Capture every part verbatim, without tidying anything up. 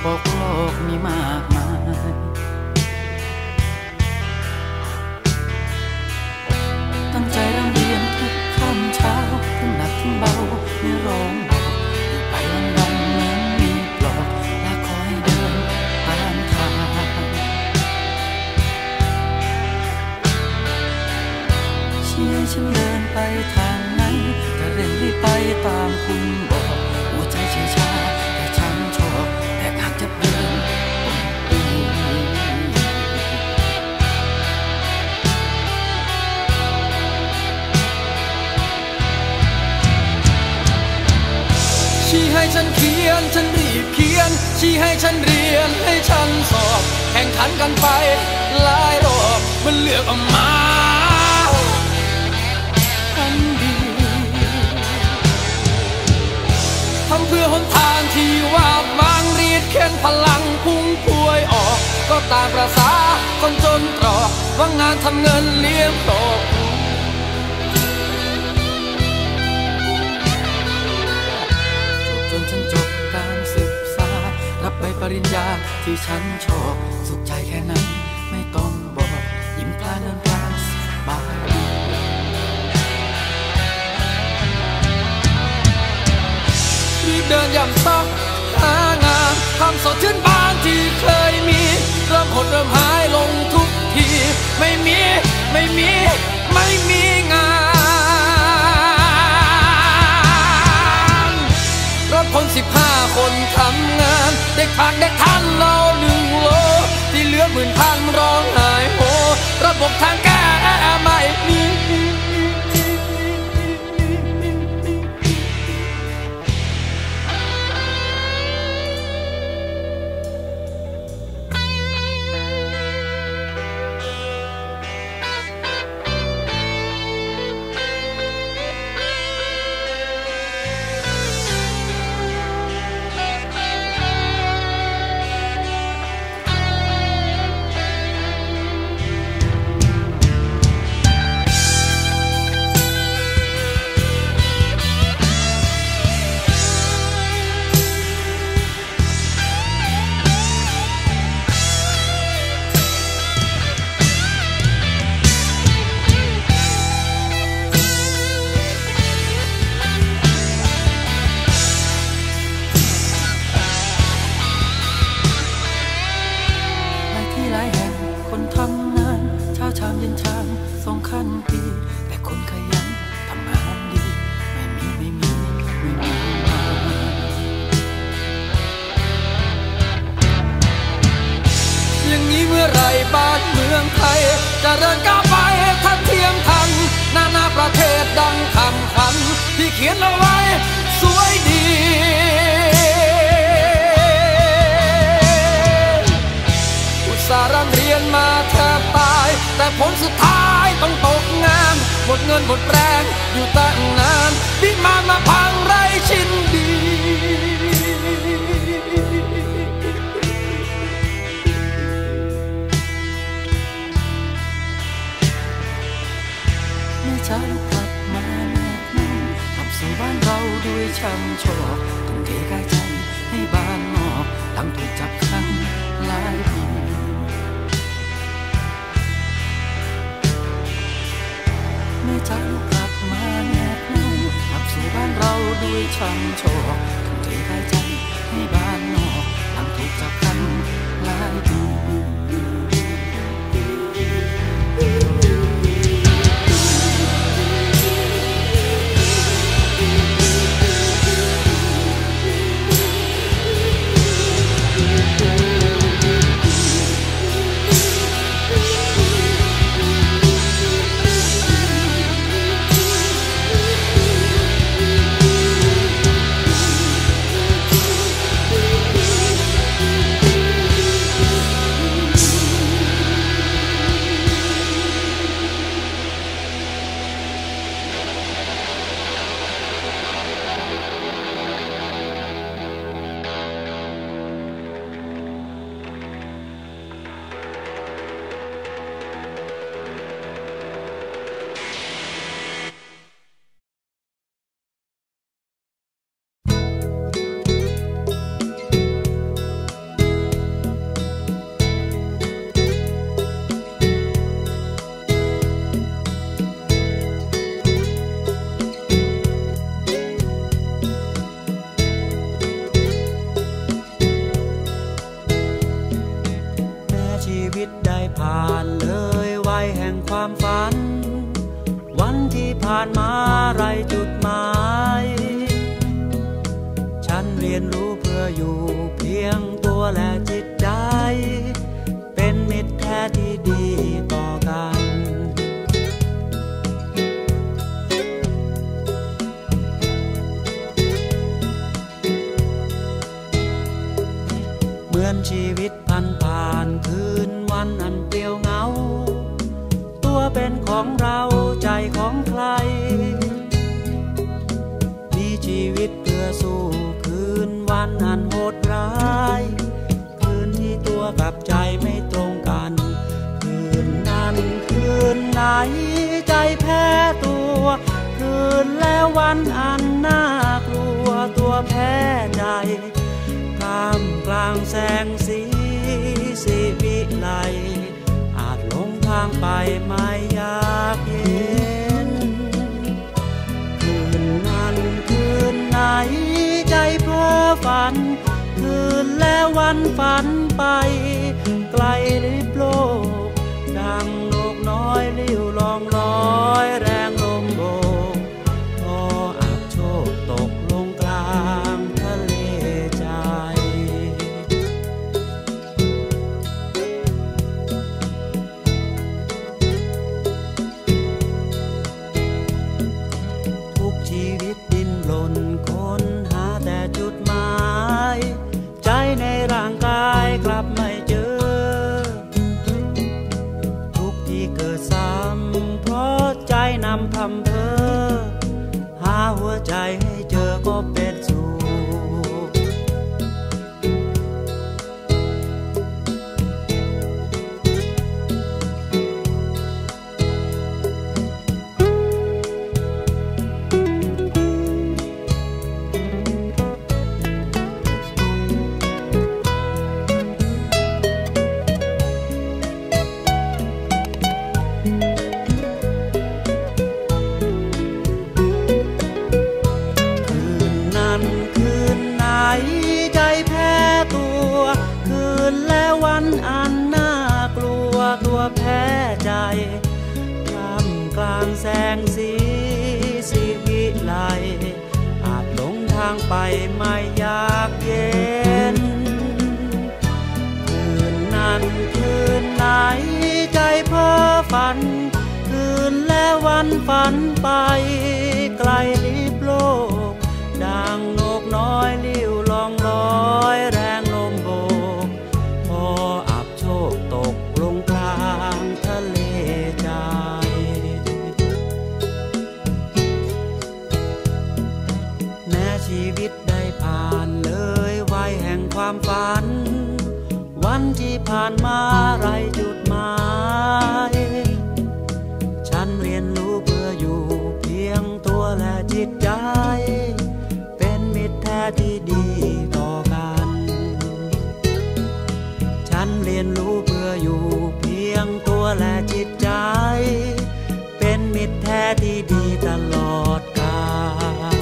บอกโลกมีมากมายตั้งใจร่ำเรียนทุกค่ำเช้าถึงหนักถึงเบาไม่ร้องบอกอยู่ไปวันวันเหมือนมีปลอกและคอยเดินตามทางเชียร์ฉันเดินไปทางไหนจะเร่งรีบไปตามคุณบอกหัวใจเฉยชาแต่ฉันชอบแต่หากจะเดินชี้ให้ฉันเขียนฉันรีบเขียนชี้ให้ฉันเรียนให้ฉันสอบแข่งขันกันไปหลายรอบมันเลือกออกมาทันดีทำเพื่อหนทางที่ว่าบางรีดเข็นพลังพุ่งพวยออกก็ตามประสาคนจนตรอกว่างานทำเงินเลี้ยงครอบครัวจนฉันจบการศึกษารับใบปริญญาที่ฉันชอบสุขใจแค่นั้นไม่ต้องบอกยิ้มพลานเดินพลานสบายดีรีบเดินย่ำซอกหางานทำสดชื่นบ้านที่เคยมีเริ่มหดเริ่มหายลงทุกทีไม่มีไม่มีไม่มีงานรับคนสิบห้าคนทำงานเด็กผ่านเด็กทันเราหนึ่งโลที่เหลือหมื่นพันร้องไห้โหระบบทางแก้ไม่มีบ้านเมืองไทยจะเดินก้าวไปทัดเทียมทันนานาประเทศดังคำขวัญที่เขียนเอาไว้สวยดีอุตส่าห์ร่ำเรียนมาแทบตายแต่ผลสุดท้ายต้องตกงานหมดเงินหมดแรงอยู่ตั้งนานวิมานมาพังไร้ชิ้นดีฉันกลับมาแนบแน่นกลับสู่บ้านเราด้วยช้ำชอกทุ่มเทกายใจให้บ้านนอกหลังถูกจับขังหลายปีเมื่อฉันกลับมาแนบแน่นกลับสู่บ้านเราด้วยช้ำชอกทุ่มเทกายใจให้บ้านนอกหลังถูกจับขังหลายปีวิตได้ผ่านเลยวัยแห่งความฝันวันที่ผ่านมาไรจุดหมายฉันเรียนรู้เพื่ออยู่เพียงตัวและจิตใจเป็นมิตรแท้ที่ดีต่อกันเหมือนชีวิตพันผ่านคืนวันอันเปลี่ยวเหงาตัวเป็นของเราใจของใครมีชีวิตเพื่อสู้คืนวันอันโหดร้ายคืนที่ตัวกับใจไม่ตรงกันคืนนั้นคืนไหนใจแพ้ตัวคืนแล้ววันอันน่ากลัวตัวแพ้ใจท่ามกลางแสงสีสีวิไลอาจหลงทางไปไม่อยากเห็นคืนนั้นคืนไหนใจเพ้อฝันคืนแล้ววันฝันไปไกลลิบโลกดังนกน้อยลิ้วลองลอยแรงลมโบกพออาจโชคตกลงกลางทะเลใจทุกชีวิตดิ้นรนค้นหาแต่จุดหมายใจในร่างกายกลับไม่เจอทุกที่เกิดซ้ำเพราะใจนำพำเพ้อหาหัวใจให้เจอก็เป็นสุขใจแพ้ตัวคืนและวันอันน่ากลัวตัวแพ้ใจท่ามกลางแสงสีสีวิไลอาจหลงทางไปไม่อยากเย็นคืนนั้นคืนไหนใจเพ้อฝันคืนและวันฝันไปไกลลิบโลกดังนกน้อยลิ้วลองลอยแรงลมโบกพออับโชคตกลงกลางทะเลใจแม้ชีวิตได้ผ่านเลยวัยแห่งความฝันวันที่ผ่านมาไรจุดหมายฉันเรียนรู้เพื่ออยู่เพียงตัวและจิตใจแท้ที่ดีต่อกันฉันเรียนรู้เพื่ออยู่เพียงตัวและจิตใจเป็นมิตรแท้ที่ดีตลอดกาล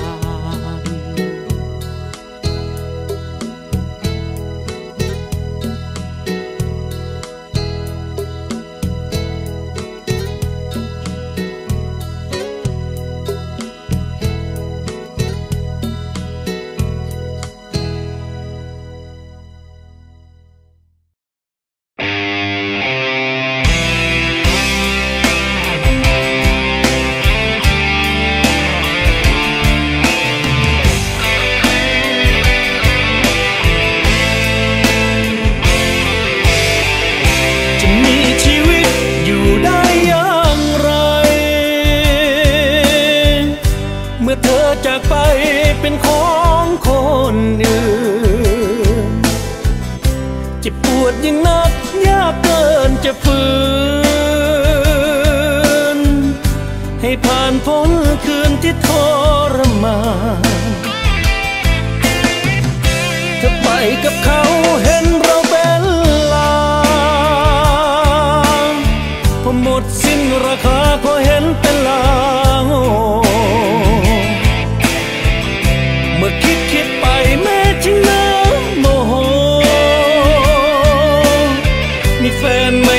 ยิ่งนักยากเกินจะฝืนให้ผ่านพ้นคืนที่ทรมานจะไปกับเขาเห็นเราเป็นลางพอหมดสิ้นราคาพอเห็นเป็นลางเมื่อคิดคิดไปแม้จริงนะโมโหมีแฟนไหม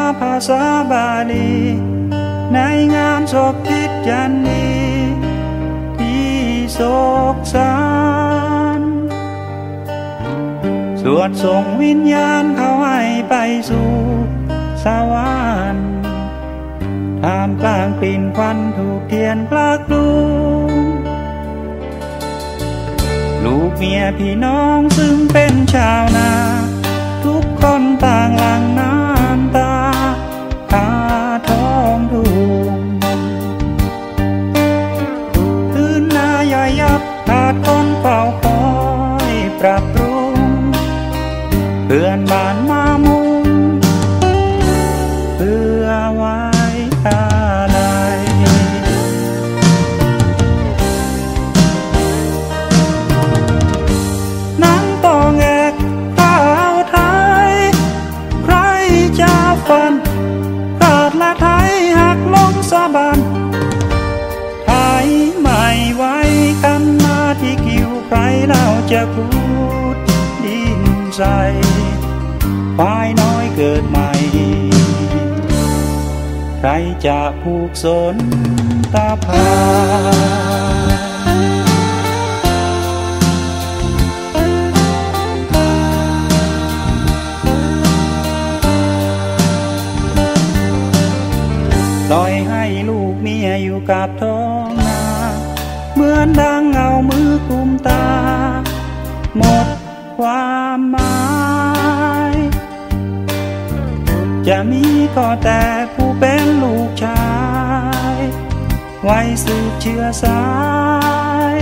ภาษาบาลีในงานศพพิจันนีที่โศกสารสวดส่งวิญญาณเขาให้ไปสู่สวรรค์ท่ามกลางกลิ่นควันถูกเทียนกลากลุงลูกเมียพี่น้องซึ่งเป็นชาวนาทุกคนต่างหลั่งน้ำตาคาท้องทุ่งพื้นนาย่อยยับขาดคนเฝ้าคอยปรับปรุงเพื่อนบ้านมามุงเพื่อไว้อะไรนั่งต่อแงกข้าวไทยใครจะฟันขาดละไทยหักลงสะบันไทยไม่ไว้กันมาที่คิวใครเล่าจะพูดดินใส่ฝ่ายน้อยเกิดใหม่ใครจะผูกสนตาพาปล่อยให้ลูกเมียอยู่กับท้องนาเหมือนดังเงามือกุมตาหมดความหมายจะมีก็แต่ผู้เป็นลูกชายไว้สืบเชื้อสาย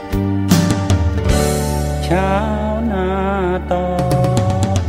ชาวนาต่อไป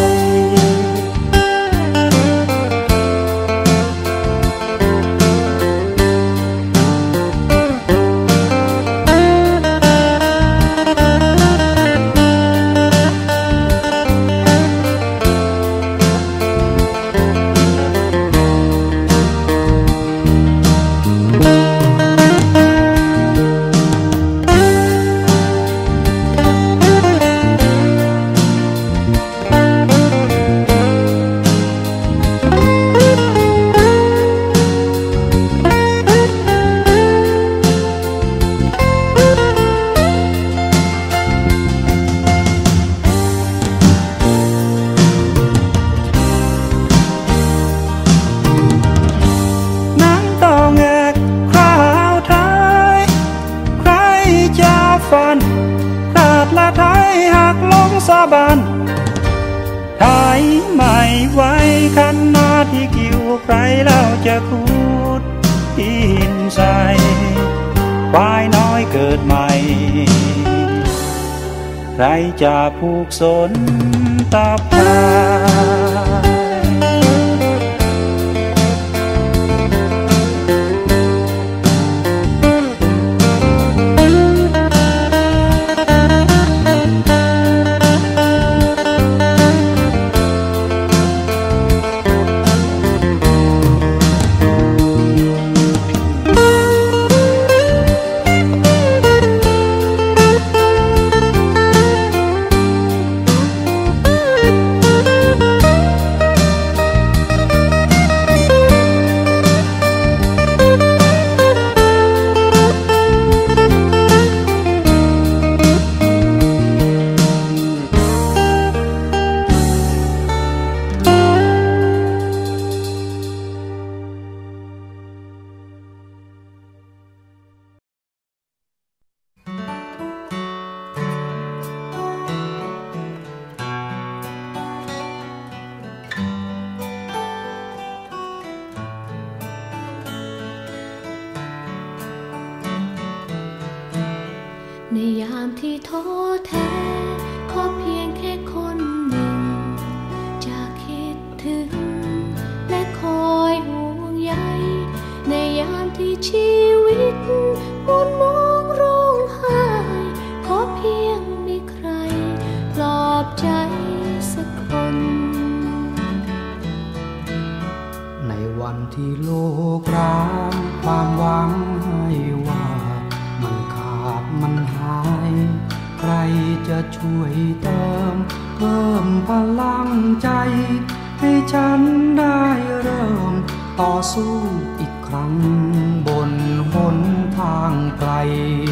ฟันขาดละไทยหักลงสะบันไทยไม่ไว้คันนาที่คิวใครเล่าจะคูดหินใส่ควายน้อยเกิดใหม่ใครจะผูกสนตาพาในยามที่ท้อแท้ขอเพียงแค่คนหนึ่งจะคิดถึงและคอยห่วงใยในยามที่ชีวิตมุนมองร้องไห้ขอเพียงมีใครปลอบใจสักคนในวันที่โลกร้างความหวังให้ว่ามันขาดมันหายใครจะช่วยเติมเพิ่มพลังใจให้ฉันได้เริ่มต่อสู้อีกครั้งบนหนทางไกล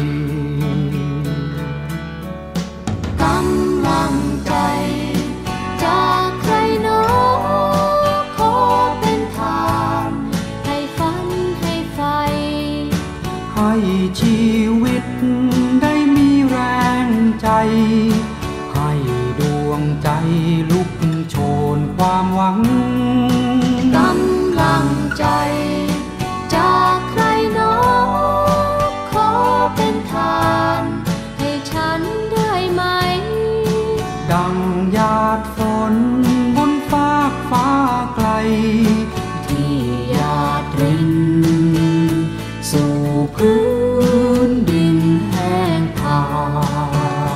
กำลังใจจากใครหนอขอเป็นทานให้ฝันให้ไฟให้ชีวิตได้มีแรงใจให้ดวงใจลุกโชนความหวังกำลังใจจากใครหนอขอเป็นทานให้ฉันได้ไหมดังหยาดฝนบนฟากฟ้าไกลที่หยาดรินสู่พื้นดินแห้งผาก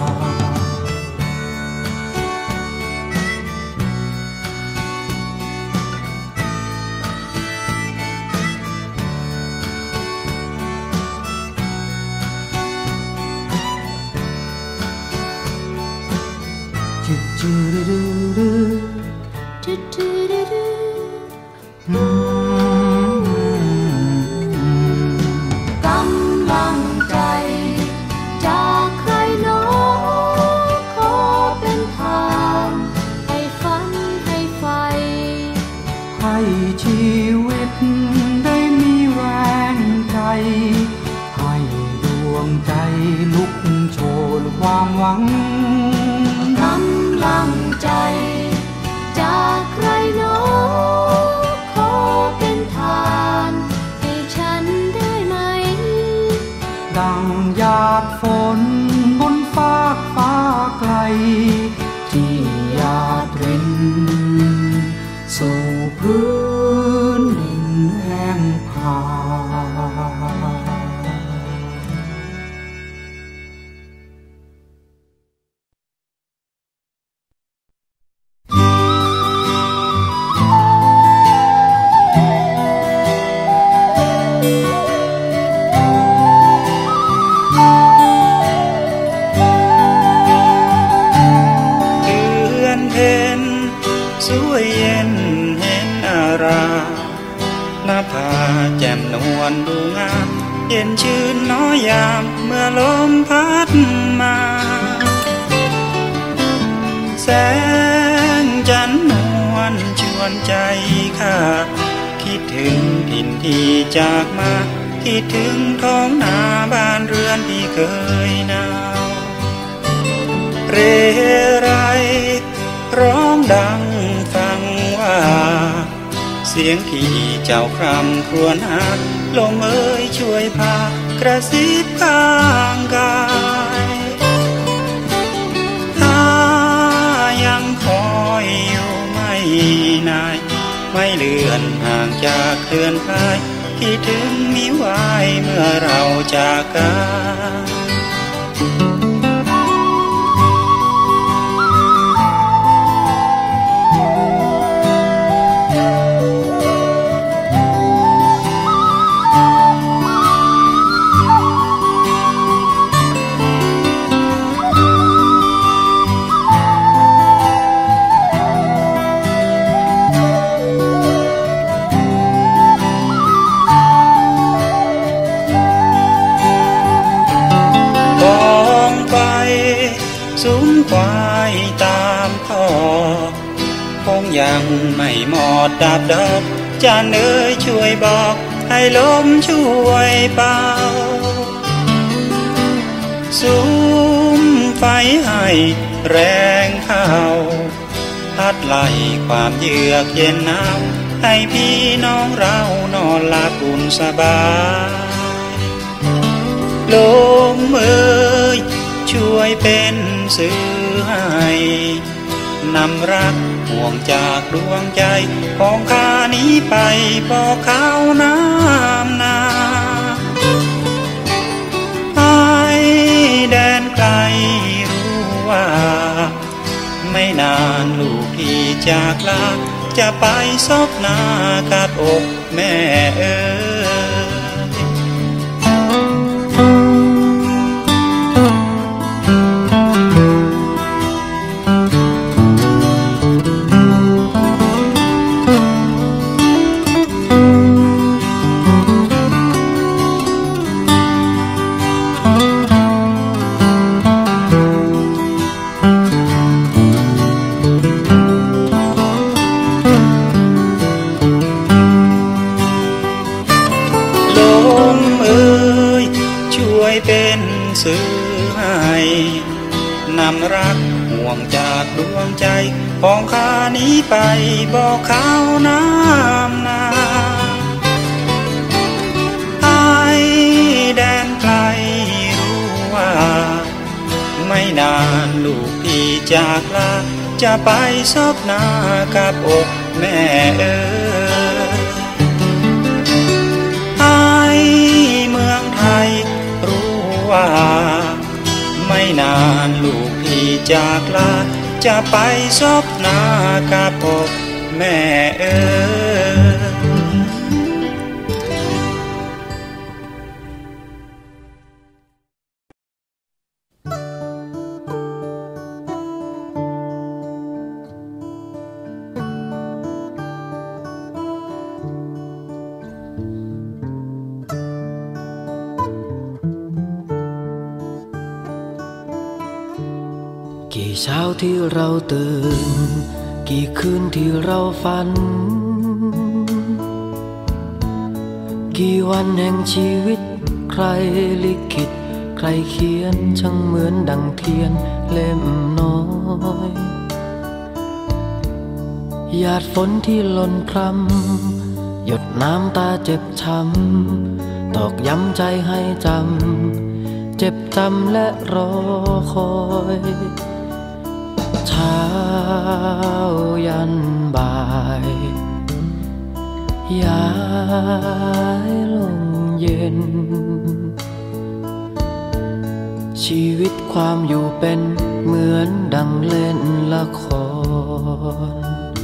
กำลังใจจากใครหนอขอเป็นทานให้ฝันให้ไฟให้ชีวิตได้มีแรงใจให้ดวงใจลุกโชนความหวังกำลังใจจากใครหนอขอเป็นทานให้ฉันได้ไหมดังหยาดฝนบนฟากฟ้าไกลที่หยาดรินสู่พื้นดินแห้งผากแจ่มนวลดูงามเย็นชื่นน้อยยามเมื่อลมพัดมาแสงจันทร์นวลชวนใจข้าคิดถึงถิ่นที่จากมาคิดถึงท้องนาบ้านเรือนที่เคยหนาวเรไรร้องดังฟังว่าเสียงที่เจ้าคร่ำครวญหาลมเอ่ยช่วยพากระซิบข้างกายถ้ายังคอยอยู่ไม่นานไม่เลื่อนห่างจากเคลื่อนคลายคิดถึงมิวายเมื่อเราจากกันซุ้มควายตามท่อคงยังไม่หมดดับดอกจานเอ๋ยช่วยบอกให้ลมช่วยเป่าซุ้มไฟให้แรงเข้าพัดไล่ความเยือกเย็นหนาวให้พี่น้องเรานอนหลับอุ่นสบายลมเอ๋ยช่วยเป็นสื่อให้นำรักห่วงจากดวงใจของข้านี้ไปบอกเขาน้ำนาให้แดนไกลรู้ว่าไม่นานลูกพี่จากลาจะไปซบหน้ากับอกแม่เอ๋ยกเป็นสื่อให้นำรักห่วงจากดวงใจของข้านี้ไปบอกเขาน้ำนาไอ้แดนไกลรู้ว่าไม่นานลูกพี่จากลาจะไปซบหน้ากับอกแม่เอ๋ยไอ้เมืองไทยรู้ว่าไม่นานลูกพี่จากลาจะไปซบหน้ากับอกแม่เอ๋ยกี่เช้าที่เราตื่นกี่คืนที่เราฝันกี่วันแห่งชีวิตใครลิขิตใครเขียนช่างเหมือนดังเทียนเล่มน้อยหยาดฝนที่หล่นพรำหยดน้ำตาเจ็บช้ำตอกย้ำใจให้จำเจ็บจำและรอคอยเช้ายันบ่ายย้ายลงเย็นชีวิตความอยู่เป็นเหมือนดังเล่นละคร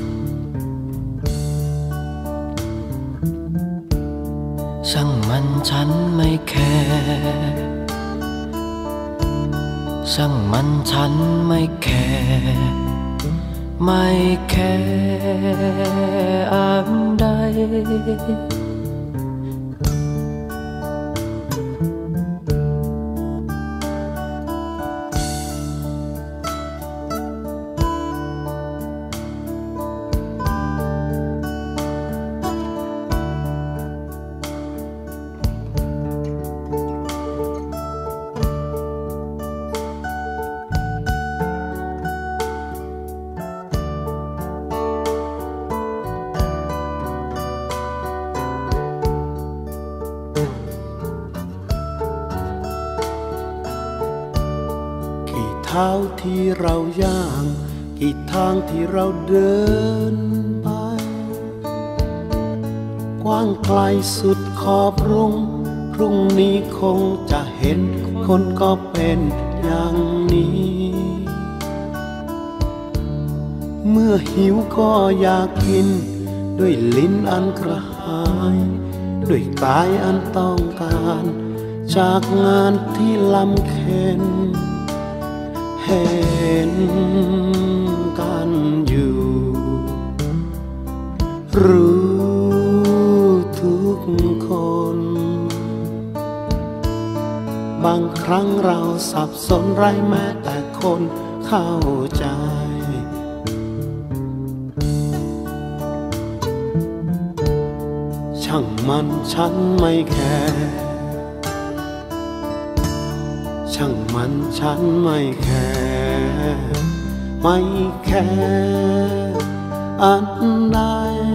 ช่างมันฉันไม่แคร์ช่างมันฉันไม่แคร์ไม่แคร์อันใดเท้าที่เราย่างกี่ทางที่เราเดินไปกว้างไกลสุดขอบรุ่งพรุ่งนี้คงจะเห็นคนก็เป็นอย่างนี้เมื่อหิวก็อยากกินด้วยลิ้นอันกระหายด้วยกายอันต้องการจากงานที่ลำเค็ญเห็นกันอยู่รู้ทุกคนบางครั้งเราสับสนไร้แม้แต่คนเข้าใจช่างมันฉันไม่แคร์ช่างมันฉันไม่แคร์ไม่แคร์อันใด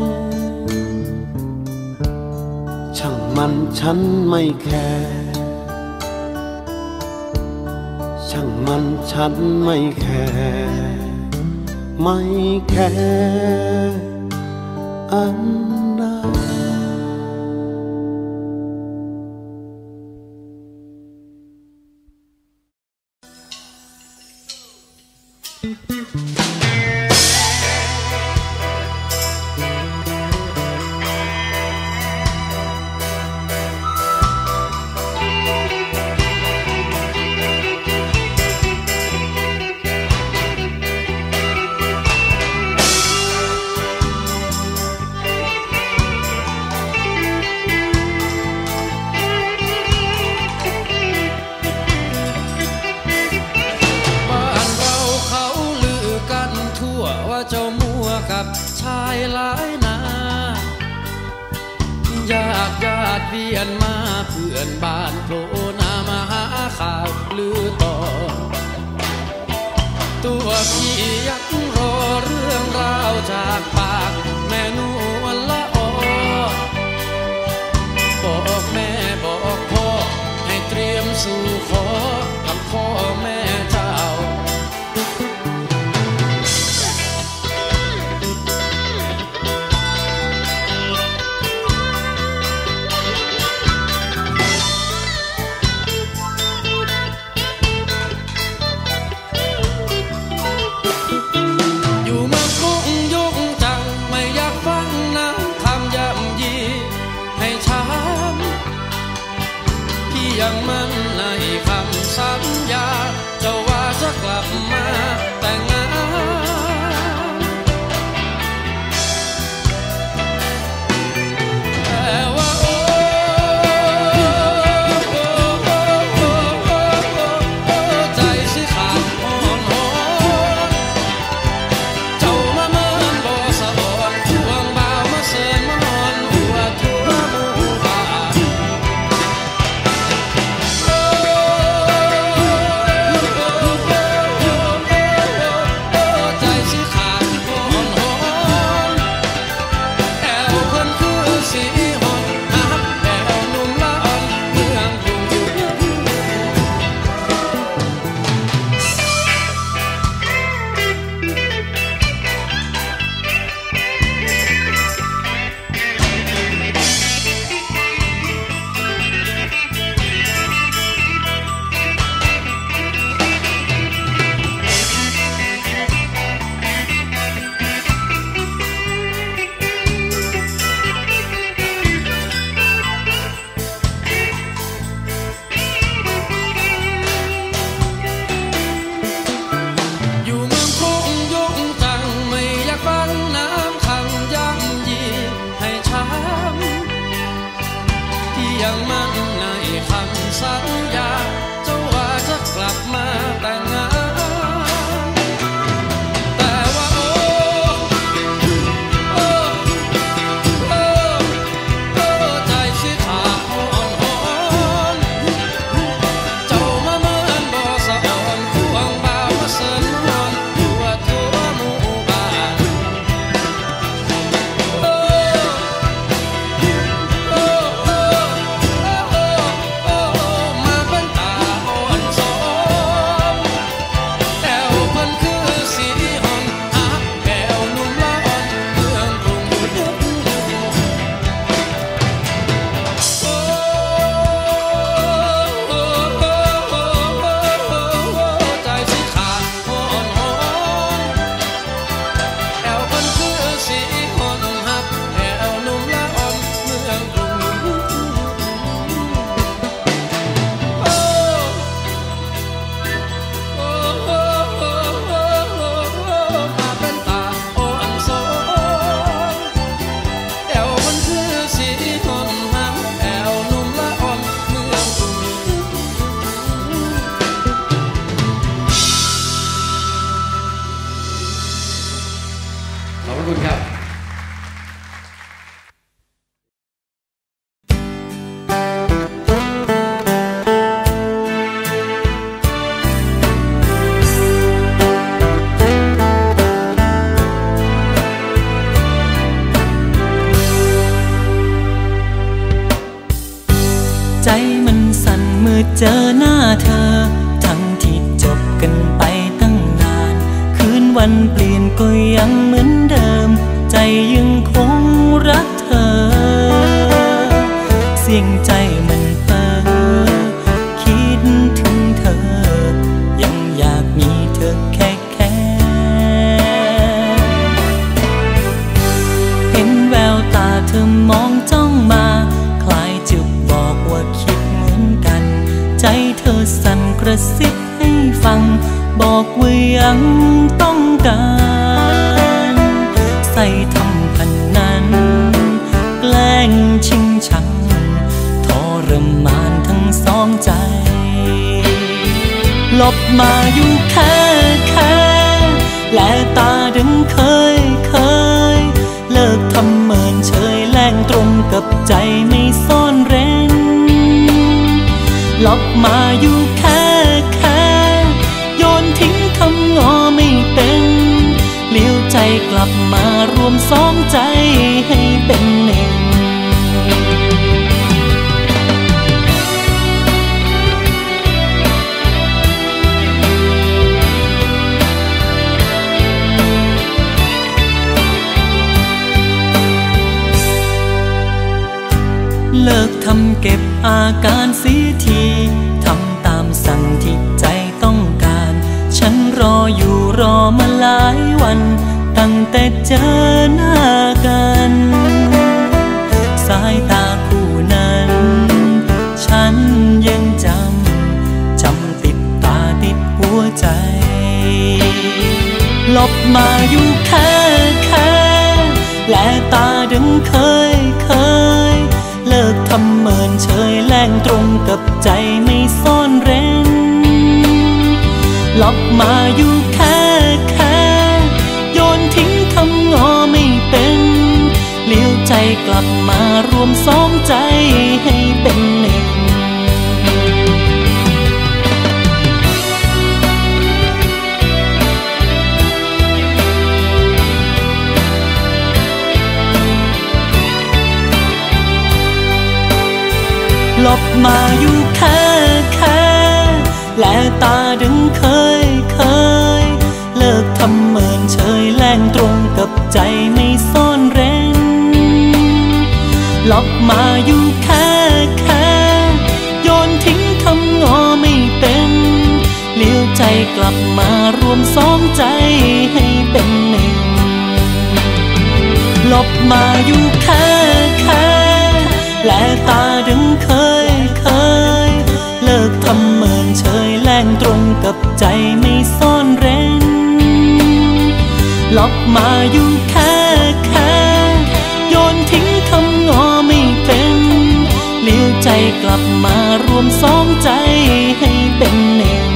ช่างมันฉันไม่แคร์ช่างมันฉันไม่แคร์ไม่แคร์อันใดชายหลายนาญาติญาติเวียนมาเพื่อนบ้านโผล่หน้ามาหาข่าวลือต่อตัวพี่ยังรอเรื่องราวจากปากแม่นวลละออบอกแม่บอกพ่อให้เตรียมสู่ขอกับพ่อแม่เจ้ายังมั่นในคำสัญญาเจ้าว่าจะกลับมาแต่งงานแต่ว่าโอ้ใจสิขาดอ่อนหอนเจ้ามาเมินบ่สะอ่อนช่วงบ่าวมาเสิร์นมานอนหัวทั่วหมู่บ้านยังมั่นในคำสัญญาเจ้าว่าจะกลับมาแต่งงานแต่ว่าโอ้โอ้โอ้โอ้ใจสิขาดอ่อนหอนเจ้ามาเมินบ่สะอ่อนควงบ่าวมาเสิร์นมานอนทั่วทั่วหมู่บ้านโอ้ขอบคุณครับใจมันสั่นเมื่อเจอหน้าเธอทั้งที่จบกันไปตั้งนานคืนวันเปลี่ยนก็ยังเหมือนเดิมใจยังคงรักเธอเสียงใจมันเพ้อคิดถึงเธอยังอยากมีเธอแค่แค่เห็นแววตาเธอมองจ้องมาคล้ายจะบอกว่าคิดเหมือนกันใจเธอสั่นกระซิบให้ฟังบอกว่ายังต้องการใส่ทำพันนั้นแกล้งชิงชังทรมานทั้งสองใจหลบมาอยู่แค่แค่และตาดึงเคยเคยเลิกทำเหมือนเฉยแล้งตรงกับใจไม่ซ่อนเร้นหลบมาอยู่แค่แค่โยนทิ้งคำงอไม่เป็นเลี้ยวใจกลับมารวมสองใจให้เป็นหนึ่งเลิกทำเก็บอาการเสียทีทำตามสั่งที่ใจต้องการฉันรออยู่รอมาหลายวันตั้งแต่เจอหน้ากันสายตาคู่นั้นฉันยังจำจำติดตาติดหัวใจหลบมาอยู่แค่แค่และตาดึงเคยเคยเลิกทำเมินเฉยแล้งตรงกับใจไม่ซ่อนเร้นหลบมาอยู่แค่แค่โยนทิ้งคำงอไม่เป็นเลี้ยวใจกลับมารวมสองใจให้เป็นหนึ่งหลบมาอยู่แค่แค่และตาดึงเคยเคยเลิกทำเมินเฉยแล้งตรงกับใจไม่ซ่อนเร้นหลบมาอยู่แค่แค่โยนทิ้งคำงอไม่เป็นเลี้ยวใจกลับมารวมสองใจให้เป็นหนึ่งหลบมาอยู่แค่แค่และตาดึงเคยเคยเลิกทำเมินเฉยแล้งตรงกับใจไม่ซ่อนเร้นหลบมาอยู่แค่แค่โยนทิ้งคำงอไม่เป็นเลี้ยวใจกลับมารวมสองใจให้เป็นหนึ่ง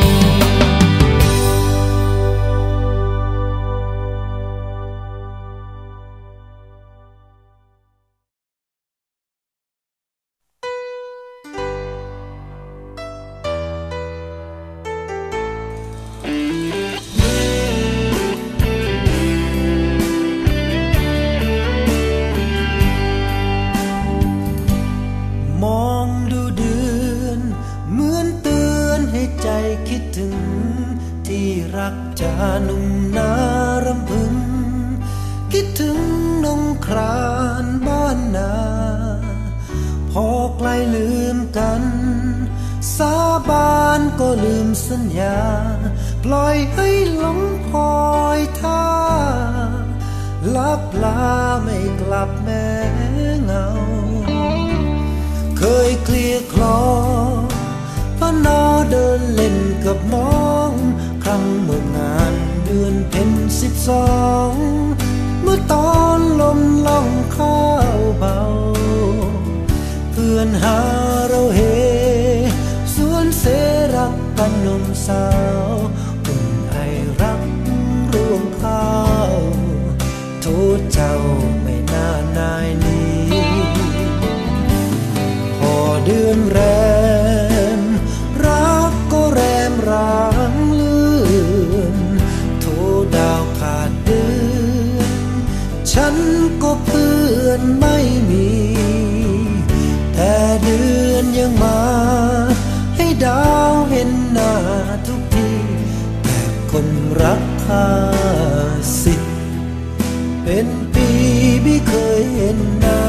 หนุ่มนารำพึงคิดถึงนงครานบ้านนาพอไกลลืมกันสาบานก็ลืมสัญญาปล่อยให้หลงคอยท่าลับลาไม่กลับแม้เงาเคยเคลียร์คลอพนอเดินเล่นกับน้องครั้งเมื่องานเดือนเพ็ญสิบสองเมื่อตอนลมล่องข้าวเบาเพื่อนหาเราเฮสวนเสรักกันหนุ่มสาวอุ่นไอรักรวงข้าวโทษเจ้าไม่น่านายนี้พอเดือนแรมรักก็แรมร้างเลื่อนโทดาวขาดเดือนฉันก็เพื่อนไม่มีแต่เดือนยังมาให้ดาวเห็นหน้าทุกทีแต่คนรักหาสิทธิ์เป็นปีไม่เคยเห็นหน้า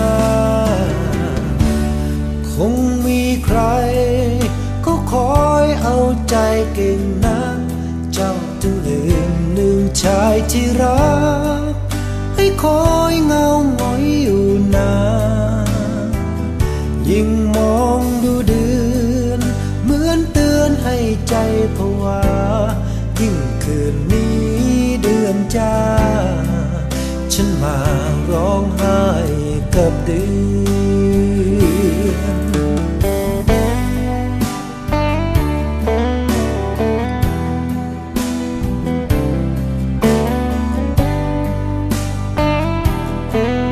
คงมีใครเขาคอยเอาใจเก่งนักเจ้าจึงลืมลืมชายที่รักให้คอยเงาหงอยอยู่นานยิ่งมองดูเดือนเหมือนเตือนให้ใจผวายิ่งคืนนี้เดือนจ้าฉันมาร้องไห้กับเดือน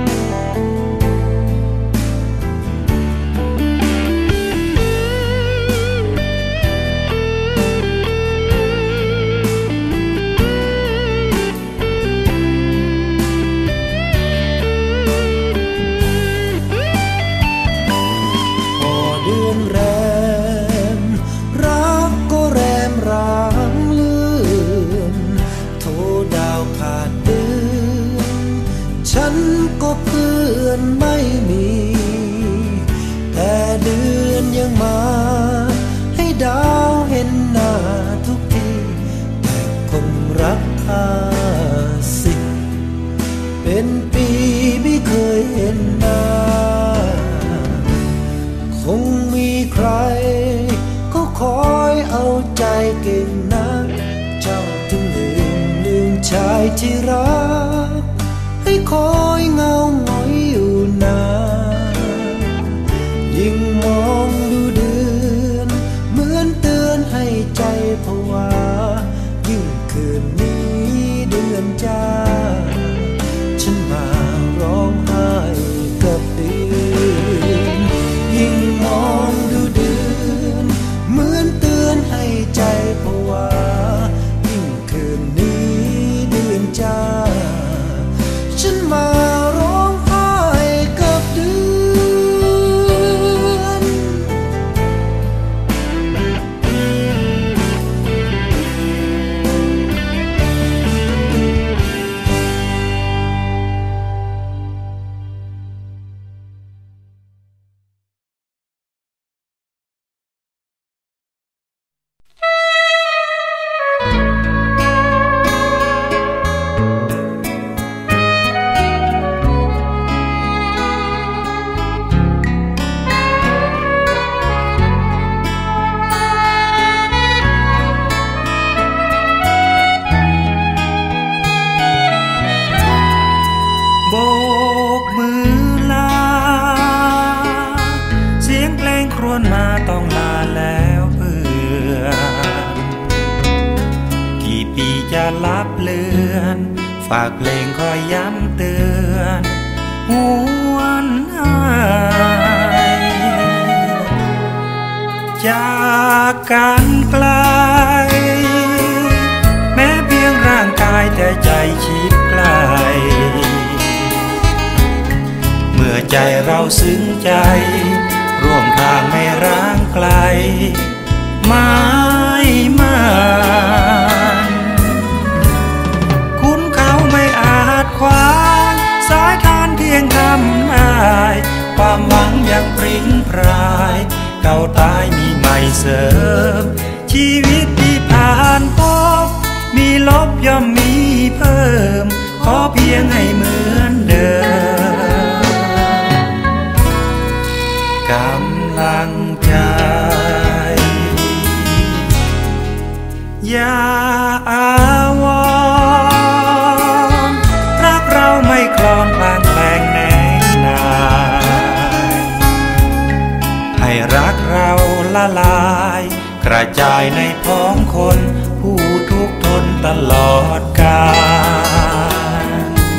เเก่งนักเจ้าถึงลืมลืมชายที่รักให้คอยเงาหงอยอยู่นานยิ่งมองดูเดือนเหมือนเตือนให้ใจผวายิ่งคืนนี้เดือนจ้าฉันมาร้องไห้กับเดือนยิ่งมองดูเดือนเหมือนเตือนให้ใจผวายิ่งคืนนี้เดือนจ้าฉันมาร้องไห้กับเดือนโบกมือลาเสียงเพลงครวญมาต้องลาแล้วเพื่อนกี่ปีจะลับเลือนฝากเพลงคอยย้ำเตือนหวนหายจากกันไกลแม้เพียงร่างกายแต่ใจชิดใกล้เมื่อใจเราซึ้งใจร่วมทางไม่ร้างไกลไม้มันคุณเขาไม่อาจขวางสายทานเที่ยงทำได้ความหวังยังปริ้งพรายเก่าตายมีใหม่เสริมชีวิตที่ผ่านพบมีลบย่อมมีเพิ่มขอเพียงให้เหมือนเดิมกำลังใจอย่าอาวรณ์รักเราไม่คลอนพลางแปลงแนงนายให้รักเราละลายกระจายในพ้องคนผู้ทุกข์ทนตลอดกาล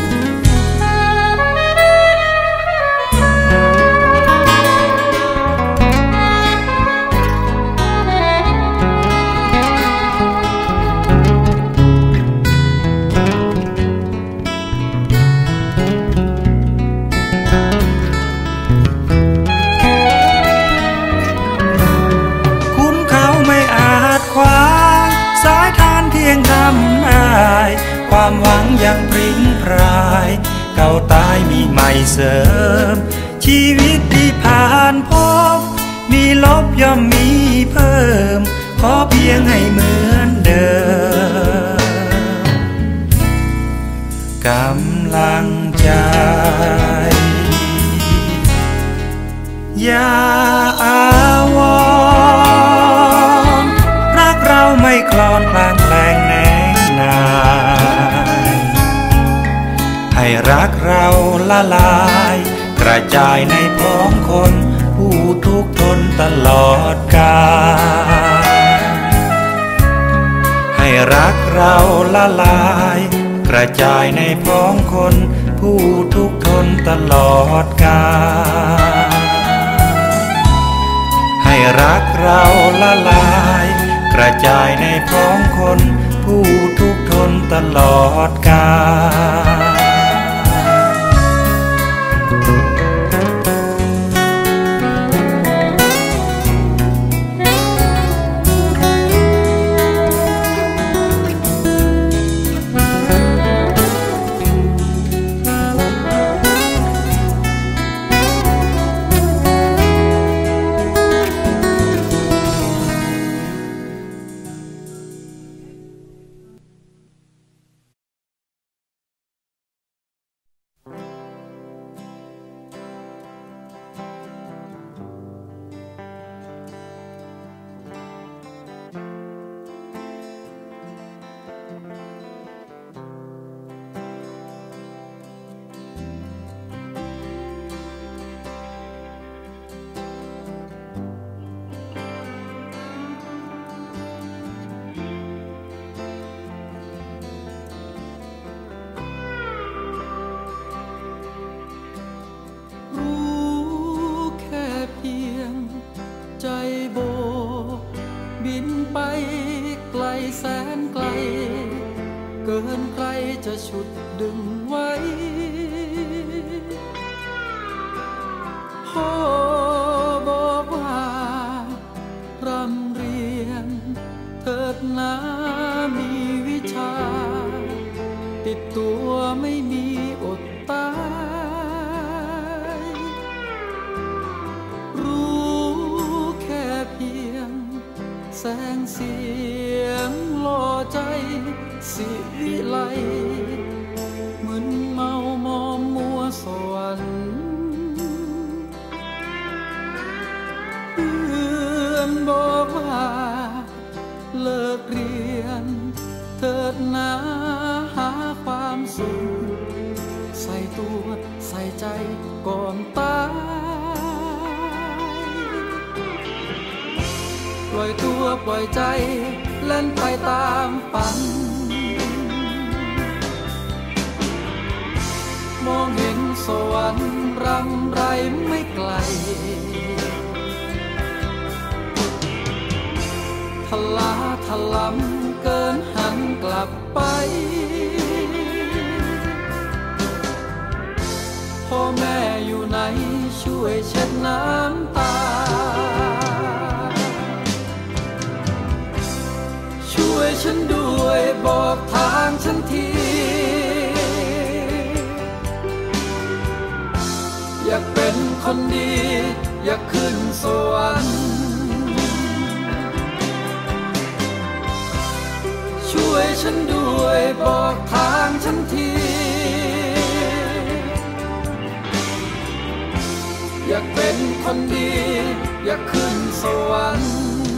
คุณเขาไม่อาจขวางสายทานเที่ยงทำได้ความหวังยังปริ้งพรายเก่าตายมีใหม่เสริมชีวิตที่ผ่านพบมีลบย่อมมีเพิ่มขอเพียงให้เหมือนเดิมกำลังใจอย่าอาวรณ์รักเราไม่คลอนพลางแปลงแนงนายให้รักเราละลายกระจายในพ้องคนผู้ทุกข์ทนตลอดกาลให้รักเราละลายกระจายในพ้องคนผู้ทุกข์ทนตลอดกาลให้รักเราละลายกระจายในพ้องคนผู้ทุกข์ทนตลอดกาลกินใครจะฉุดดึงไว้พ่อบอกว่ารำเรียนเถิดนะมีวิชาติดตัวไม่มีอดตายรู้แค่เพียงแสงเสียงล่อใจสิวิไลมึนเมามอมมัวสวรรค์เพื่อนบอกว่าเลิกเรียนเถิดนะหาความสุขใส่ตัวใส่ใจก่อนตายปล่อยตัวปล่อยใจเล่นไปตามฝันมองเห็นสวรรค์รำไรไม่ไกลทลาทลำเกินหันกลับไปพ่อแม่อยู่ไหนช่วยเช็ดน้ำตาช่วยฉันด้วยบอกทางฉันทีอยากเป็นคนดีอยากขึ้นสวรรค์ช่วยฉันด้วยบอกทางฉันทีอยากเป็นคนดีอยากขึ้นสวรรค์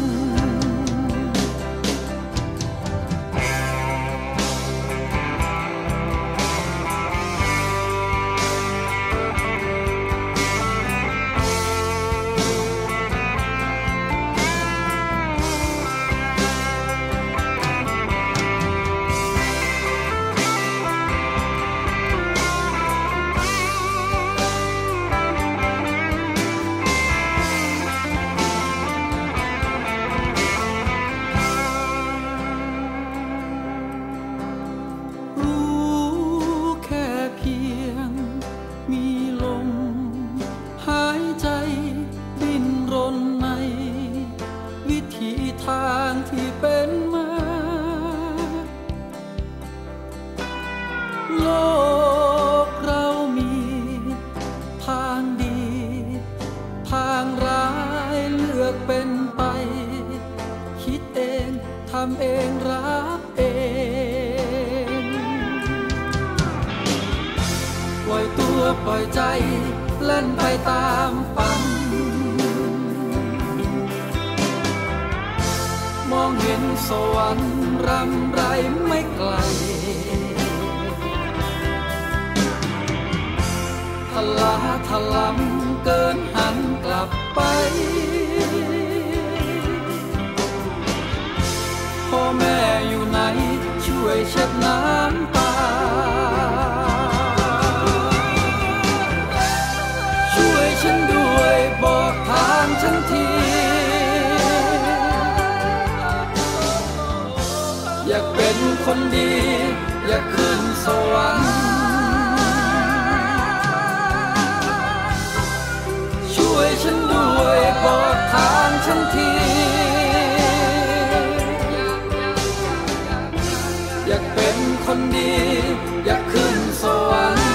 โลกเรามีทางดีทางร้ายเลือกเป็นไปคิดเองทำเองรับเองปล่อยตัวปล่อยใจเล่นไปตามฝันมองเห็นสวรรค์รำไรไม่ไกลทลาทลำเกินหันกลับไปพ่อแม่อยู่ไหนช่วยเช็ดน้ำตาช่วยฉันด้วยบอกทางฉันทีอยากเป็นคนดีอยากขึ้นสวรรค์ช่วยฉันด้วยบอกทางฉันทีอยากเป็นคนดีอยากขึ้นสวรรค์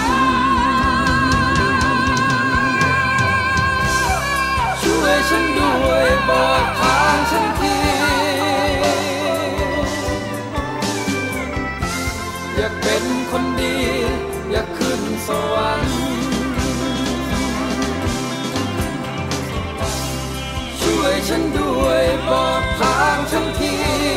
ช่วยฉันด้วยบอกทางฉันทีอยากเป็นคนดีอยากขึ้นสวรรค์ช่วยฉันด้วยบอกทางฉันที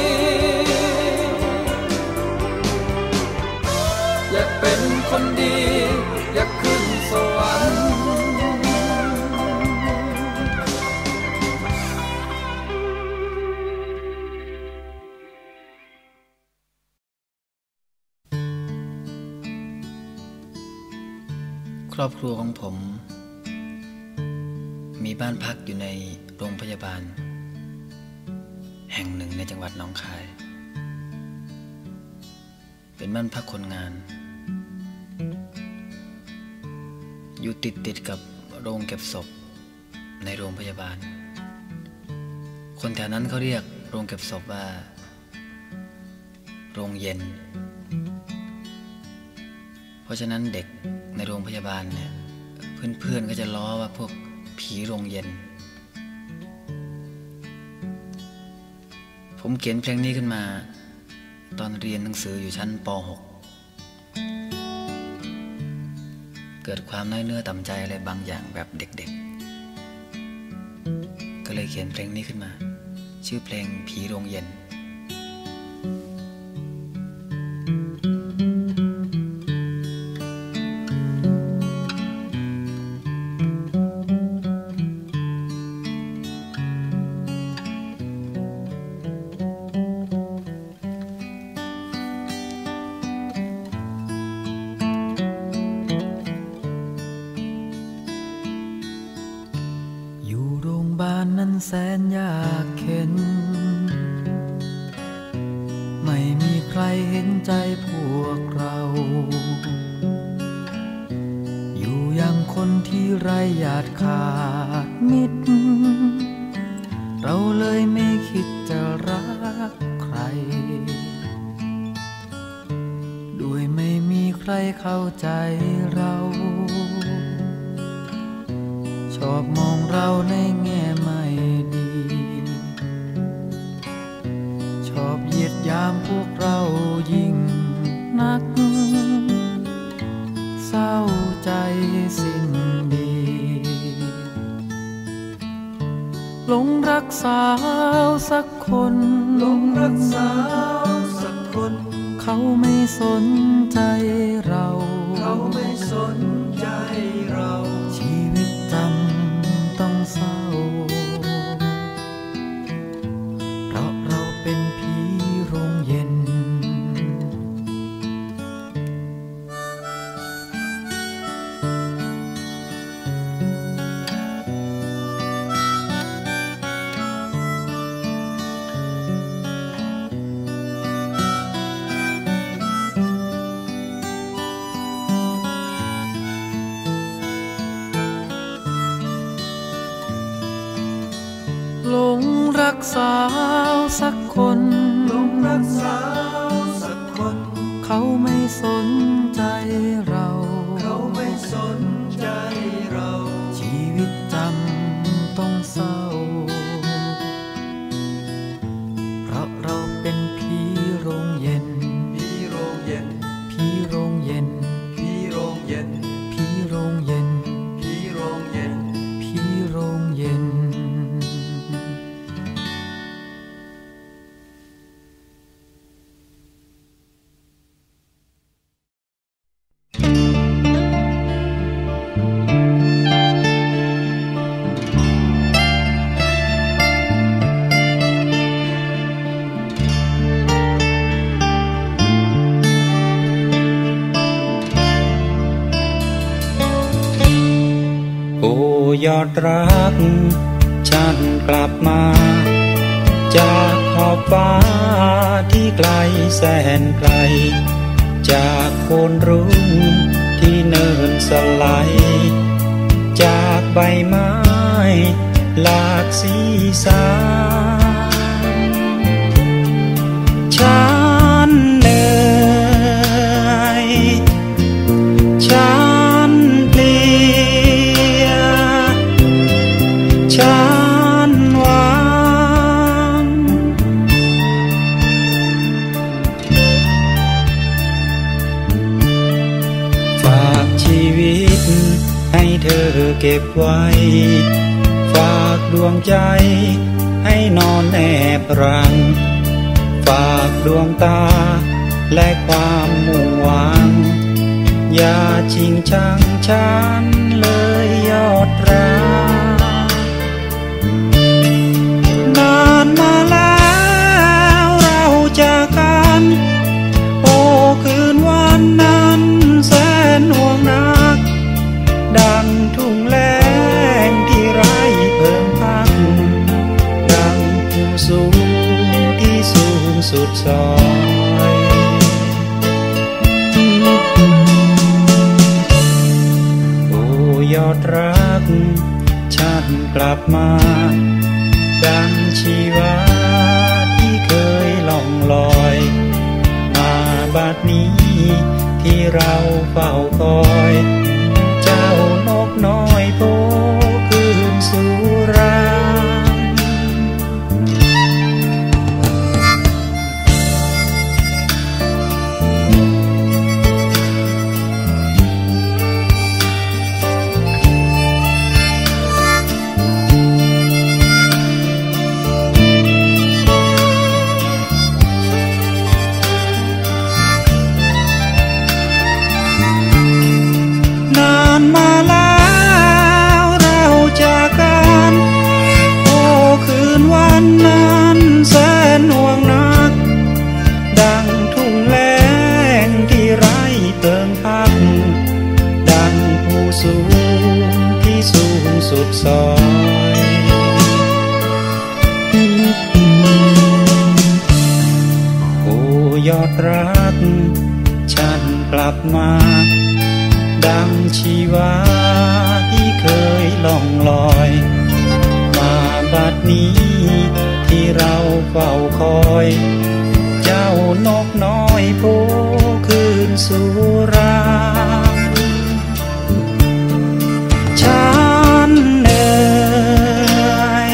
อยากเป็นคนดีอยากขึ้นสวรรค์ครอบครัวของผมมีบ้านพักอยู่ในโรงพยาบาลแห่งหนึ่งในจังหวัดหนองคายเป็นบ้านพักคนงานอยู่ติดติดกับโรงเก็บศพในโรงพยาบาลคนแถวนั้นเขาเรียกโรงเก็บศพว่าโรงเย็นเพราะฉะนั้นเด็กในโรงพยาบาลเนี่ยเพื่อนๆก็จะล้อว่าพวกผีโรงเย็นผมเขียนเพลงนี้ขึ้นมาตอนเรียนหนังสืออยู่ชั้นป หก เกิดความน้อยเนื้อต่ำใจอะไรบางอย่างแบบเด็กๆก็เลยเขียนเพลงนี้ขึ้นมาชื่อเพลงผีโรงเย็นแสนยากเข็นไม่มีใครเห็นใจพวกเราอยู่อย่างคนที่ไร้ญาติขาดมิตรเราเลยไม่คิดจะรักใครด้วยไม่มีใครเข้าใจเราชอบมองเราในแง่ไม่ดีชอบเหยียดยามพวกเรายิ่งนักเศร้าใจสิ้นดีหลงรักสาวสักคนหลงรักสาวสักคนเขาไม่สนใจเราเขาไม่สนใจเราชีวิตจำต้องเศร้าเพราะเราเป็นผีโรงเย็นหลงรักสาวสักคนหลงรักสาวสักคนเขาไม่สนใจเราเขาไม่สนใจเราชีวิตจำต้องเศร้าเพราะเราเป็นผีโรงเย็นผีโรงเย็นผีโรงเย็นผีโรงเย็นผีโรงเย็นผีโรงเย็นผีโรงเย็นโอ้ยอดรักฉันกลับมาจากขอบฟ้าที่ไกลแสนไกลจากโคนรุ้งที่เนินสไลด์จากใบไม้หลากสีสันฉันเหนื่อยฉันเพลียฉันหวังฝากชีวิตให้เธอเก็บไว้ฝากดวงใจให้นอนแนบรังฝากดวงตาและความมุ่งหวังอย่าจริงจังฉันเลยยอดรักนานมาแล้วเราจากกันโอ้คืนวันนั้นแสนห่วงนักดังทุ่งแล้งที่ไร้เพิงพักดังภูสูงที่สูงสุดซอยลับมาดังชีวาที่เคยล่องลอยมาบัดนี้ที่เราเฝ้าคอยเจ้านกน้อยโผคืนสู่รังมาแล้วเราจากกันโอ้คืนวันนั้นแสนห่วงนักดังทุ่งแล้งที่ไร้เติงพักดังผู้สูงที่สูงสุดซอยโอ้ยอดรักฉันกลับมาดังชีวาที่เคยล่องลอยมาบัดนี้ที่เราเฝ้าคอยเจ้านกน้อยโผคืนสู่รังฉันเหนื่อย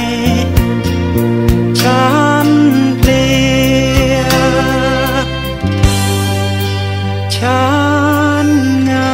ฉันเพลียฉันเหงา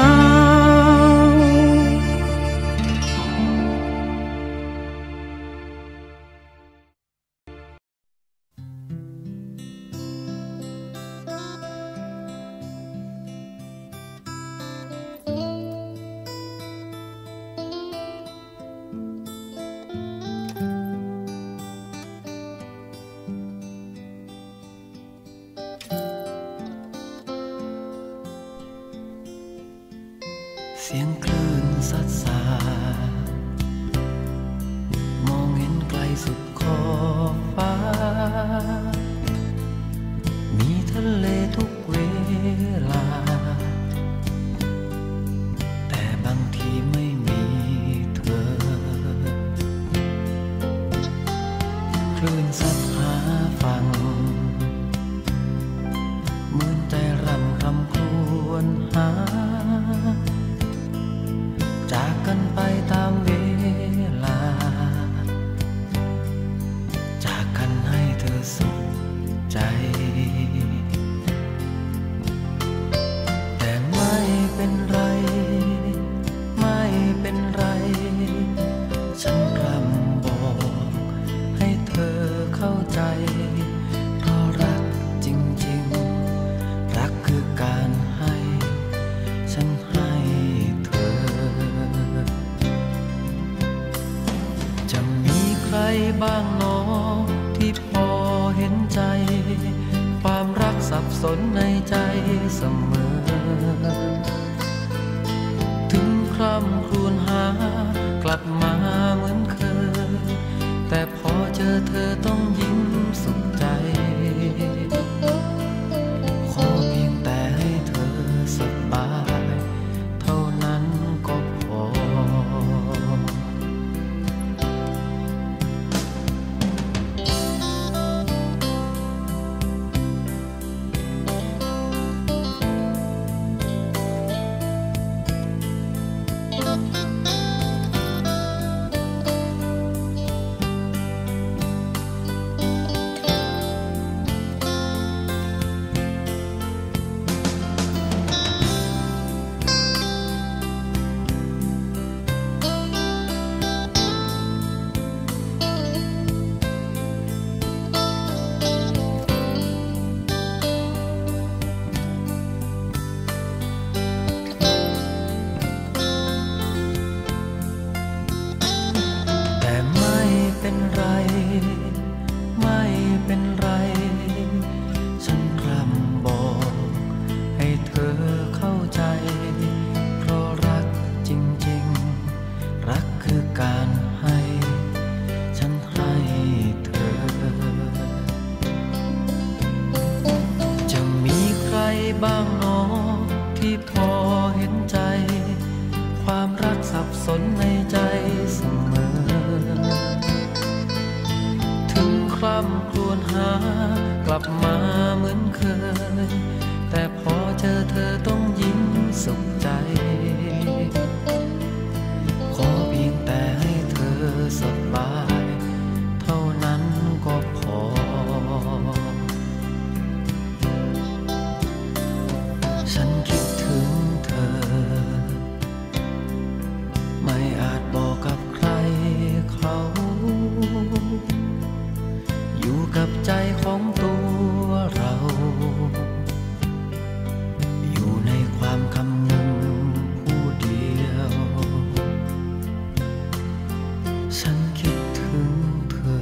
เสียงคลื่นซัดสายมองเห็นไกลสุดขอบฟ้ามีทะเลทุกเวลาแต่บางทีไม่มีเธอคลื่นซัดหาฝั่งเหมือนใจรำคำครวญหาจากกันไปตามเวลาจากกันให้เธอสุขใจแต่ไม่เป็นไรไม่เป็นไรฉันรำบอกให้เธอเข้าใจเพราะรักจริงๆรักคือการให้ฉันให้เธอจะมีใครบ้างหนอที่พอเห็นใจความรักสับสนในใจเสมอถึงคร่ำครวญหากลับมาเหมือนเคยแต่พอเจอเธอต้องยิ้มสุขใจขอเพียงแต่ให้เธอสบายเท่านั้นก็พอบ้างหนอที่พอเห็นใจความรักสับสนในใจเสมอเขาอยู่กับใจของตัวเราอยู่ในความคำนึงผู้เดียวฉันคิดถึงเธอ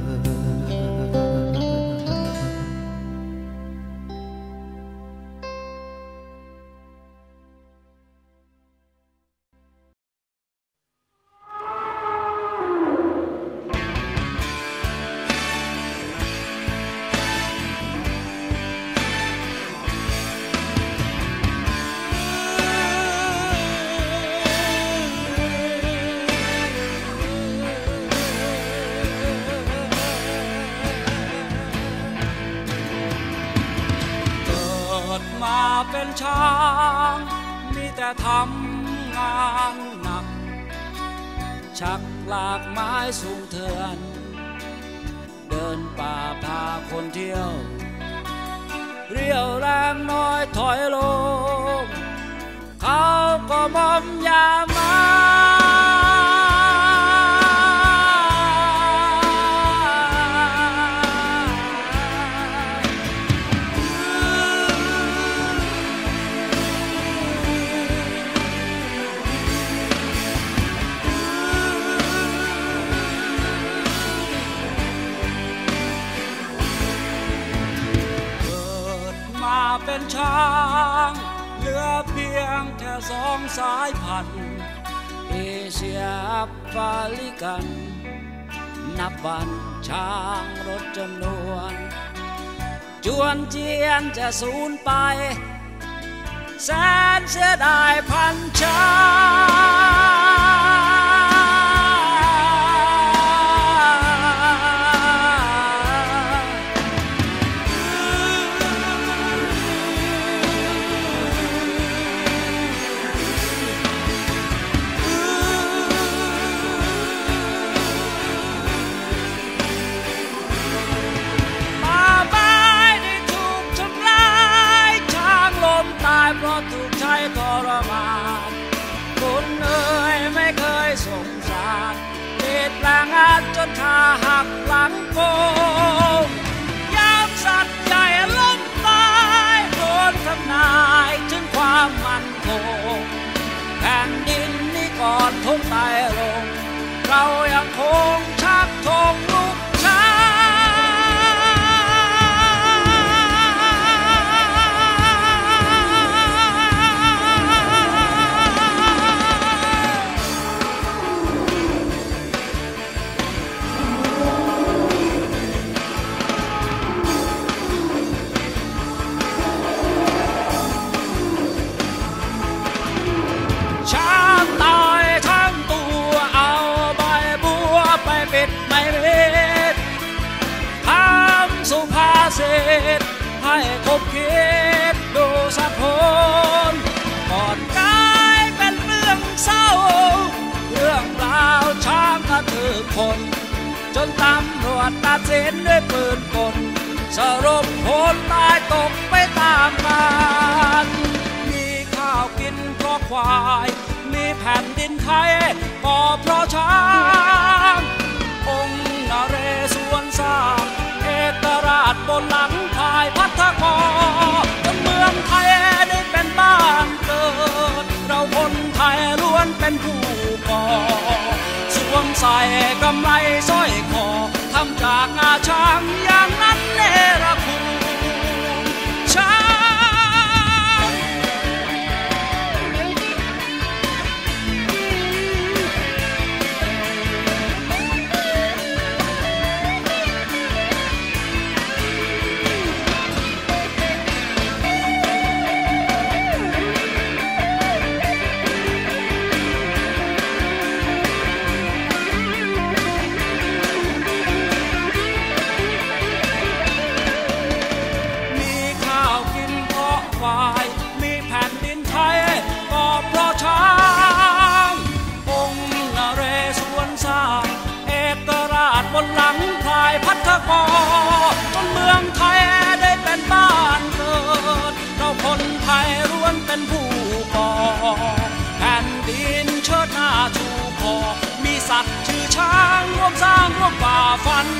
เป็นช้างมีแต่ทำงานหนักชักลากไม้สูงเถื่อนเดินป่าพาคนเที่ยวเรี่ยวแรงน้อยถอยลงเขาก็มอมยามาเป็นช้างเหลือเพียงแค่สองสายพันธุ์เอเชียแอฟริกันนับวันช้างลดจำนวนจวนเจียนจะสูญไปแสนเสียดายพันช้างเพราะถูกใช้ทรมานคุณเอ๋ยไม่เคยสงสารเด็ดแรงอาจจนขาหักหลังโค้งยามสัตว์ใหญ่ล้มตายโดนทำนายถึงความมั่นคงแผ่นดินนี้ก่อนทุ่งตายลงเรายังคงชักธงลุกช้าให้คบคิดดูสักคนก่อนกลายเป็นเรื่องเศร้าเรื่องราวช้างกระทืบคนจนตำรวจตัดสินด้วยปืนกลสรุปคนตายตกไปตามกันมีข้าวกินเพราะควายมีแผ่นดินไทยก็เพราะช้างองค์นเรศวรสร้างเอกราชบนหลังพายพัทกรจนเมืองไทยได้เป็นบ้านเกิดเราคนไทยล้วนเป็นผู้ก่อสวมใส่กำไลสร้อยคอทำจากงาช้างอย่างนั้นเนรคุณช้างมีแผ่นดินไทยก็เพราะช้างองค์นเรศวรสร้างเอกราชบนหลังพลายพัทกรจนเมืองไทยได้เป็นบ้านเกิดเราคนไทยล้วนเป็นผู้ก่อแผ่นดินเชิดหน้าชูคอมีสัตว์ชื่อช้างร่วมสร้างร่วมฝ่าฟัน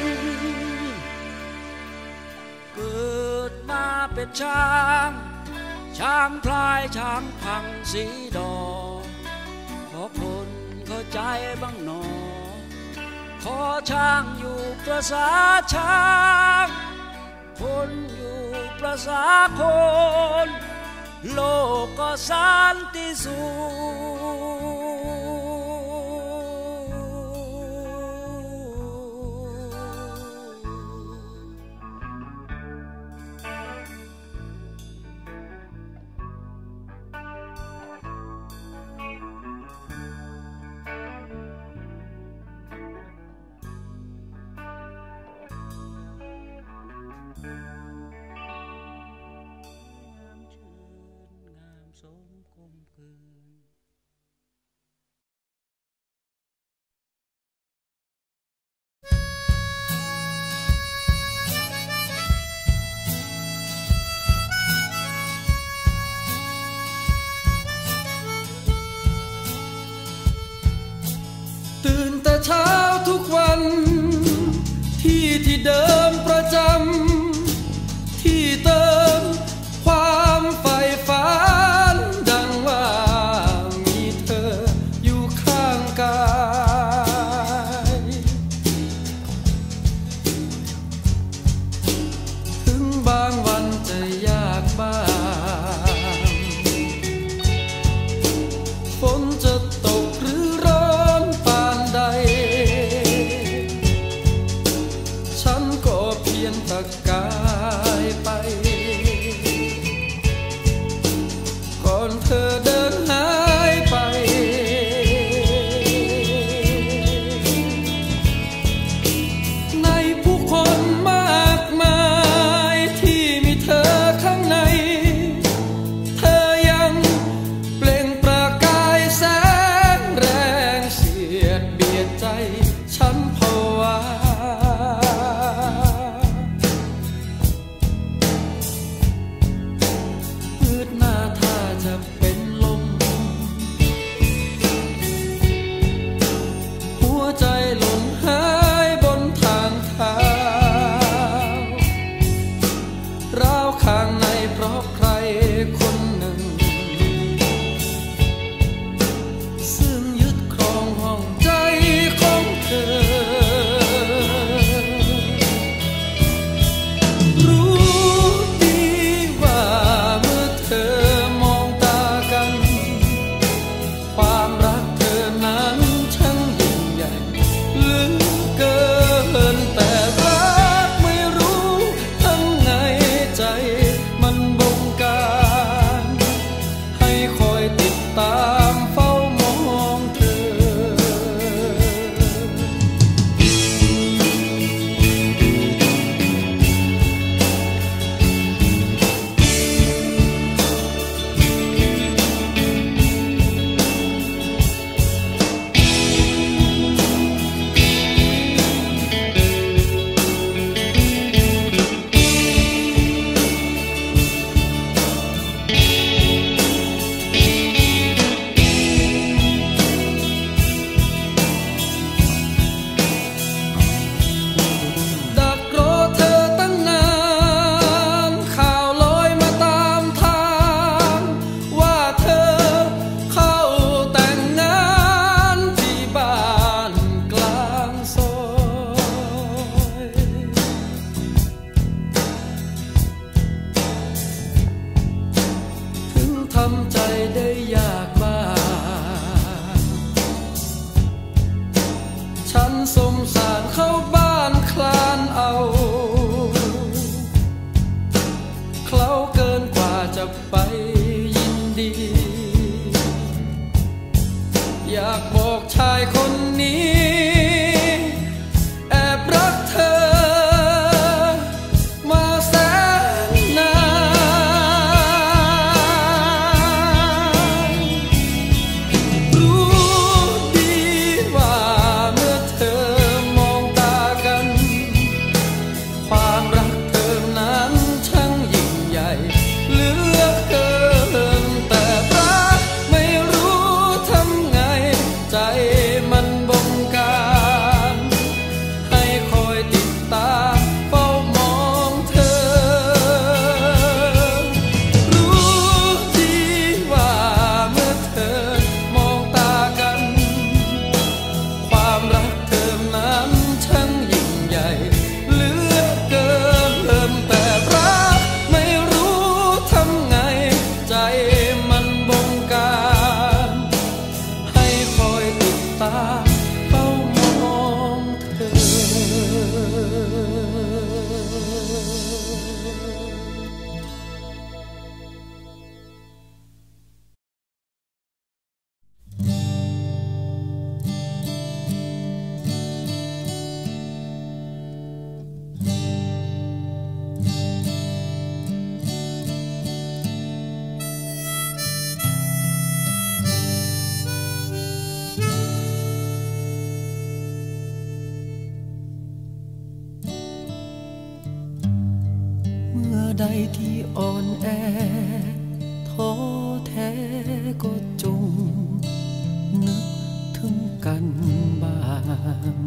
เกิดมาเป็นช้างช้างพลายช้างพังสีดอขอคนเข้าใจบ้างหนอขอช้างอยู่ประสาช้างคนอยู่ประสาคนโลกก็สันติสุใดที่อ่อนแอท้อแท้ก็จงนึกถึงกันบ้าง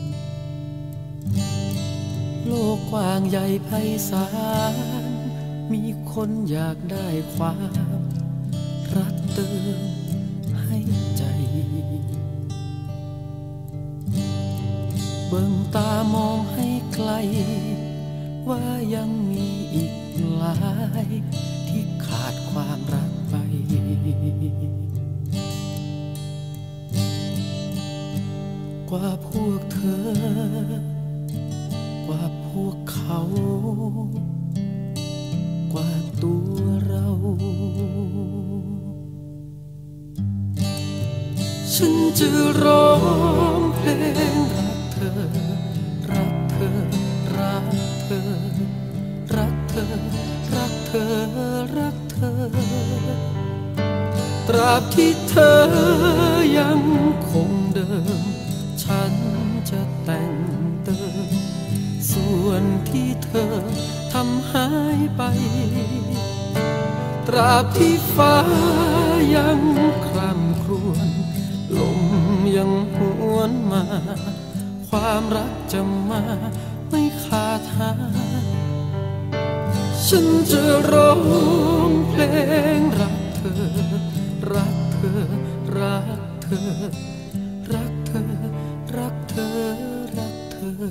โลกกว้างใหญ่ไพศาลมีคนอยากได้ความรักเติมให้ใจเบิ่งตามองให้ไกลว่ายังมีอีกหลายที่ขาดความรักไปกว่าพวกเธอกว่าพวกเขากว่าตัวเราฉันจะร้องเพลงรักเธอรักเธอรักเธอรักเธอรักเธอรักเธอตราบที่เธอยังคงเดิมฉันจะแต่งเติมส่วนที่เธอทำหายไปตราบที่ฟ้ายังคร่ำครวญลมยังหวนมาความรักจะมาไม่ขาดหายฉันจะร้องเพลงรักเธอรักเธอรักเธอรักเธอรักเธอรักเธอ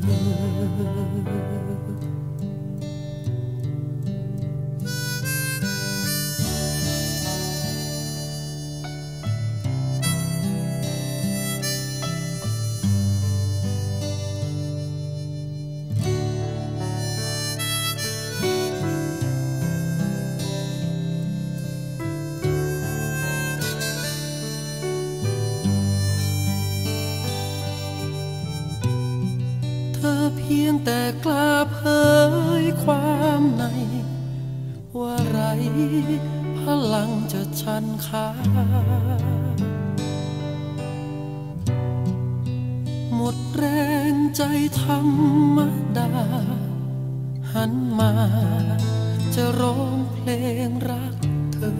เพียงแต่กล้าเผยความในว่าไรพลังจะชันขาหมดแรงใจธรรมดาหันมาจะร้องเพลงรักเธอ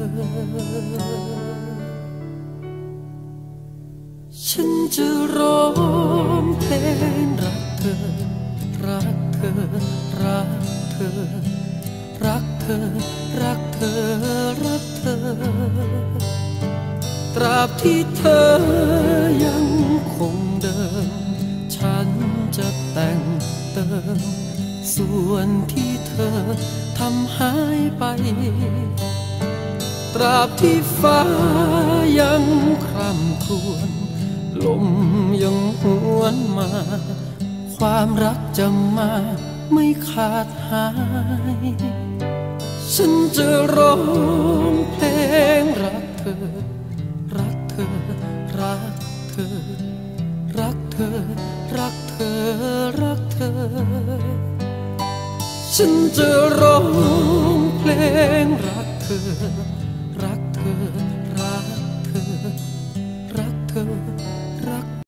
ฉันจะร้องเพลงรักเธอรักเธอรักเธอรักเธอรักเธอรักเธอตราบที่เธอยังคงเดิมฉันจะแต่งเติมส่วนที่เธอทำหายไปตราบที่ฟ้ายังคร่ำครวญลมยังหวนมาความรักจะมาไม่ขาดหายฉันจะร้องเพลงรักเธอรักเธอรักเธอรักเธอรักเธอรักเธอฉันจะร้องเพลงรักเธอ